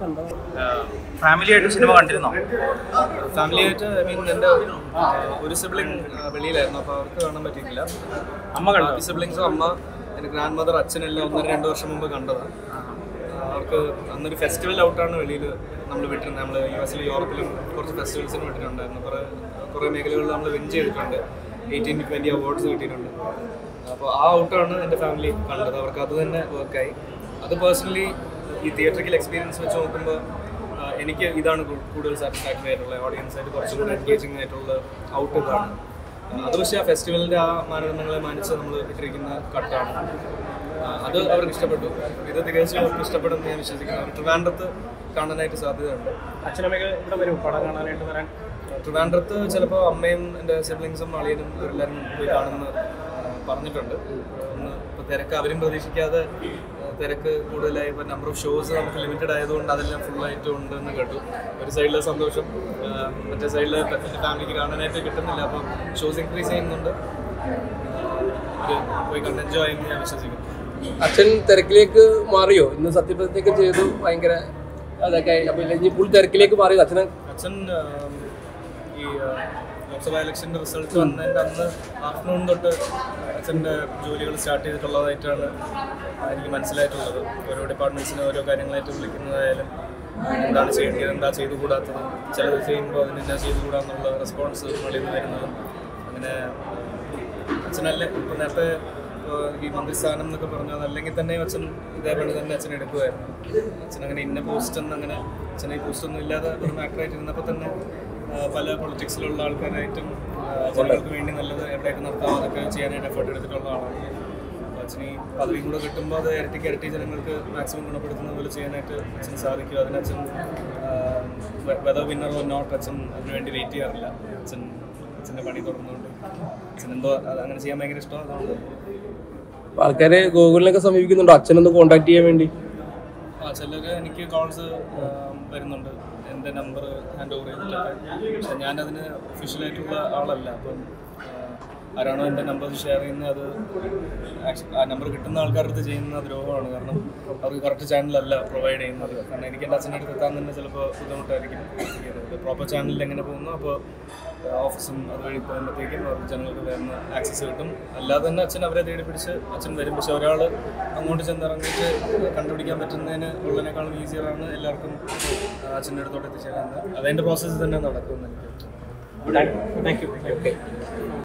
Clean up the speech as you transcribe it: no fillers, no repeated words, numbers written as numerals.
ഫാമിലിയായിട്ട് സിനിമ കണ്ടിരുന്നോ? ഫാമിലിയായിട്ട് ഐ മീൻ എൻ്റെ ഒരു സിബ്ലിംഗ് വെളിയിലായിരുന്നു, അപ്പോൾ അവർക്ക് കാണാൻ പറ്റിയിട്ടില്ല. അമ്മ കണ്ടു? സിബ്ലിങ്സും അമ്മ, എൻ്റെ ഗ്രാൻഡ് മദർ, അച്ഛനെല്ലാം 1-2 വർഷം മുമ്പ് കണ്ടതാണ്. അവർക്ക് അന്നൊരു ഫെസ്റ്റിവൽ ഔട്ടാണ് വെളിയിൽ നമ്മൾ വിട്ടിരുന്നത്. നമ്മൾ US ലും യൂറോപ്പിലും കുറച്ച് ഫെസ്റ്റിവൽസിന് വിട്ടിട്ടുണ്ടായിരുന്നു. കുറേ മേഖലകളിൽ നമ്മൾ വിൻ ചെയ്തിട്ടുണ്ട്. 18-20 അവാർഡ്സ് കിട്ടിയിട്ടുണ്ട്. അപ്പോൾ ആ ഔട്ടാണ് എൻ്റെ ഫാമിലി കണ്ടത്. അവർക്ക് അത് തന്നെ വർക്കായി. അത് പേഴ്സണലി ഈ തിയേറ്ററിക്കൽ എക്സ്പീരിയൻസ് വെച്ച് നോക്കുമ്പോൾ എനിക്ക് ഇതാണ് കൂടുതൽ സാറ്റിസ്ഫാക്ടറി ആയിട്ടുള്ളത്. ഓഡിയൻസായിട്ട് കുറച്ചും കൂടി എൻഗേജിങ് ആയിട്ടുള്ള ഔട്ട് ഇതാണ്. അത് പക്ഷേ ആ ഫെസ്റ്റിവലിൻ്റെ ആ മാനദണ്ഡങ്ങളെ മാനിച്ച് നമ്മൾ ഇട്ടിരിക്കുന്ന കട്ടാണ്. അത് അവർക്ക് ഇഷ്ടപ്പെട്ടു. ഇത് തികച്ചും അവർക്ക് ഇഷ്ടപ്പെടുമെന്ന് ഞാൻ വിശ്വസിക്കുന്നു. അവർ ട്രിവാൻഡ്രത്ത് കാണാനായിട്ട് സാധ്യതയുണ്ട്. അച്ഛനമ്മയൊക്കെ ഇവിടെ വരും പടം കാണാനായിട്ട് വരാൻ? ട്രിവാൻഡ്രത്ത് ചിലപ്പോൾ അമ്മയും എൻ്റെ സിബ്ലിങ്സും അളിയനും അവരെല്ലാവരും പോയി കാണുമെന്ന് പറഞ്ഞിട്ടുണ്ട്. ഇപ്പോൾ തിരക്ക് അവരും പ്രതീക്ഷിക്കാതെ തിരക്ക് കൂടുതലായി. ഇപ്പോൾ നമ്പർ ഓഫ് ഷോസ് നമുക്ക് ലിമിറ്റഡ് ആയതുകൊണ്ട് അതെല്ലാം ഫുള്ളായിട്ട് ഉണ്ടെന്ന് കേട്ടു. ഒരു സൈഡിലെ സന്തോഷം, മറ്റേ സൈഡിൽ ഫാമിലിക്ക് കാണാനായിട്ട് കിട്ടുന്നില്ല. അപ്പം ഷോസ് ഇൻക്രീസ് ചെയ്യുന്നുണ്ട്. പോയി കണ്ട് എൻജോയ് ചെയ്യുമെന്ന് ഞാൻ വിശ്വസിക്കുന്നു. അച്ഛൻ തിരക്കിലേക്ക് മാറിയോ? ഇന്ന് സത്യപ്രതിജ്ഞയൊക്കെ ചെയ്തു, ഭയങ്കര അതൊക്കെ. അപ്പോൾ ഇനി ഫുൾ തിരക്കിലേക്ക് മാറിയോ അച്ഛൻ? ഈ ലോക്സഭാ ഇലക്ഷൻ്റെ റിസൾട്ട് വന്നതിൻ്റെ അന്ന് ആഫ്റ്റർനൂൺ തൊട്ട് അച്ഛൻ്റെ ജോലികൾ സ്റ്റാർട്ട് ചെയ്തിട്ടുള്ളതായിട്ടാണ് എനിക്ക് മനസ്സിലായിട്ടുള്ളത്. ഓരോ ഡിപ്പാർട്ട്മെൻറ്റ്സിന് ഓരോ കാര്യങ്ങളായിട്ട് വിളിക്കുന്നതായാലും എന്താണ് ചെയ്യേണ്ടത്, എന്താ ചെയ്തുകൂടാത്തത്, ചിലത് ചെയ്യുമ്പോൾ അതിന് എന്താ ചെയ്തുകൂടാന്നുള്ള റെസ്പോൺസ് വെളിയിൽ നിന്ന് വരുന്നതും അങ്ങനെ. അച്ഛനല്ലേ ഇപ്പോൾ നേരത്തെ ഈ മന്ത്രിസ്ഥാനം എന്നൊക്കെ പറഞ്ഞു, അതല്ലെങ്കിൽ തന്നെ അച്ഛൻ ഇതേപോലെ തന്നെ അച്ഛൻ എടുക്കുമായിരുന്നു. അച്ഛനങ്ങനെ ഇന്ന പോസ്റ്റൊന്നും അങ്ങനെ അച്ഛനെ ഈ പോസ്റ്റൊന്നും ഇല്ലാതെ ഒരു ആക്ടറായിട്ട് ഇരുന്നപ്പോൾ തന്നെ പല പൊളിറ്റിക്സിലുള്ള ആൾക്കാരായിട്ടും ജനങ്ങൾക്ക് വേണ്ടി നല്ലത് എവിടെയൊക്കെ നിർത്താമോ അതൊക്കെ ചെയ്യാനായിട്ട് എഫേർട്ട് എടുത്തിട്ടുള്ള ആളാണ്. അച്ഛന് ഈ പദവി കൂടെ കിട്ടുമ്പോൾ അത് ഇരട്ടി ജനങ്ങൾക്ക് മാക്സിമം ഗുണപ്പെടുത്തുന്ന പോലെ ചെയ്യാനായിട്ട് അച്ഛന് സാധിക്കും. അതിന് അച്ഛൻ വെദർ വിന്നർ ഓർ നോട്ട് അച്ഛൻ അതിനുവേണ്ടി വെയിറ്റ് ചെയ്യാറില്ല. അച്ഛൻ്റെ പണി തുടർന്നുകൊണ്ട് അച്ഛനെന്തോ അങ്ങനെ ചെയ്യാൻ ഭയങ്കര ഇഷ്ടമാണ്. അതുകൊണ്ട് ആൾക്കാരെ ഗൂഗിളിലൊക്കെ സമീപിക്കുന്നുണ്ടോ അച്ഛനൊന്ന് കോൺടാക്ട് ചെയ്യാൻ വേണ്ടി? ചിലർ എനിക്ക് കോൾസ് വരുന്നുണ്ട്, എൻ്റെ നമ്പർ ഹാൻഡ് ഓവർ ചെയ്തിട്ടൊക്കെ. പക്ഷെ ഞാനതിന് ഒഫീഷ്യലായിട്ടുള്ള ആളല്ല. അപ്പം ആരാണോ എൻ്റെ നമ്പർ ഷെയർ ചെയ്യുന്നത് അത് ആ നമ്പർ കിട്ടുന്ന ആൾക്കാരുടെ അടുത്ത് ചെയ്യുന്ന ദ്രോഹമാണ്. കാരണം അവർക്ക് കറക്റ്റ് ചാനലല്ല പ്രൊവൈഡ് ചെയ്യുന്നത്. കാരണം എനിക്ക് എൻ്റെ അച്ഛൻ്റെ അടുത്ത് എത്താൻ തന്നെ ചിലപ്പോൾ ബുദ്ധിമുട്ടായിരിക്കും. പ്രോപ്പർ ചാനലിൽ എങ്ങനെ പോകുന്നു അപ്പോൾ ഓഫീസും അതുവഴി പോകുമ്പോഴത്തേക്കും അവർക്ക് ജനങ്ങൾക്ക് വരുന്ന ആക്സസ് കിട്ടും. അല്ലാതെ തന്നെ അച്ഛൻ അവരെ തേടി പിടിച്ച് അച്ഛൻ വരും. പക്ഷെ ഒരാൾ അങ്ങോട്ട് ചെന്നിറങ്ങിയിട്ട് കണ്ടുപിടിക്കാൻ പറ്റുന്നതിന് ഉള്ളതിനേക്കാളും ഈസിയറാണ് എല്ലാവർക്കും അച്ഛൻ്റെ അടുത്തോട്ട് എത്തിച്ചേരാൻ. അതതിൻ്റെ പ്രോസസ്സ് തന്നെ നടക്കുമെന്ന് എനിക്ക്. Thank U.